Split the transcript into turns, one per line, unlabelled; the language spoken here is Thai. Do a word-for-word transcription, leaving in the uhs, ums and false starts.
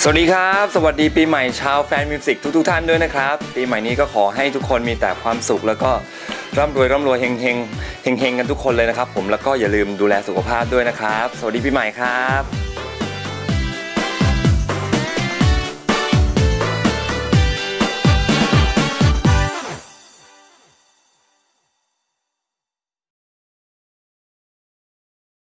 สวัสดีครับสวัสดีปีใหม่ชาวแฟนมิวสิกทุกๆท่านด้วยนะครับปีใหม่นี้ก็ขอให้ทุกคนมีแต่ความสุขแล้วก็ร่ำรวยร่ำรวยเฮงเฮงเฮงเฮงกันทุกคนเลยนะครับผมแล้วก็อย่าลืมดูแลสุขภาพด้วยนะครับสวัสดีปีใหม่ครับ